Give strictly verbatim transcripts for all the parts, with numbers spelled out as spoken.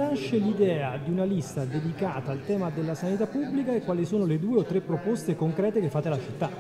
nasce l'idea di una lista dedicata al tema della sanità pubblica e quali sono le due o tre proposte concrete che fate alla città?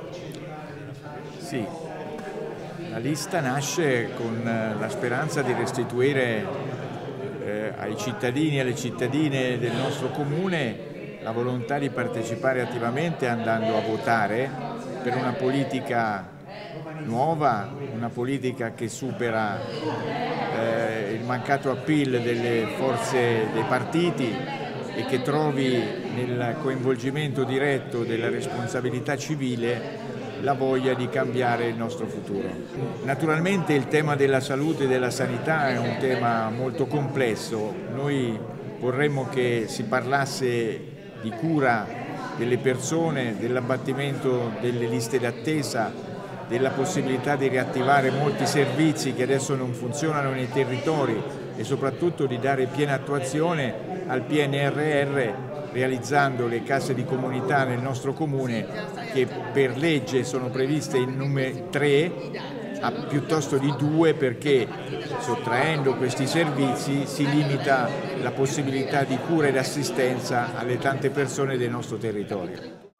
Sì, la lista nasce con la speranza di restituire eh, ai cittadini e alle cittadine del nostro comune la volontà di partecipare attivamente andando a votare per una politica nuova, una politica che supera eh, il mancato appeal delle forze dei partiti e che trovi nel coinvolgimento diretto della responsabilità civile la voglia di cambiare il nostro futuro. Naturalmente il tema della salute e della sanità è un tema molto complesso. Noi vorremmo che si parlasse di cura delle persone, dell'abbattimento delle liste d'attesa, della possibilità di riattivare molti servizi che adesso non funzionano nei territori e soprattutto di dare piena attuazione al P N R R realizzando le case di comunità nel nostro comune che per legge sono previste in numero tre a piuttosto di due, perché sottraendo questi servizi si limita la possibilità di cura ed assistenza alle tante persone del nostro territorio.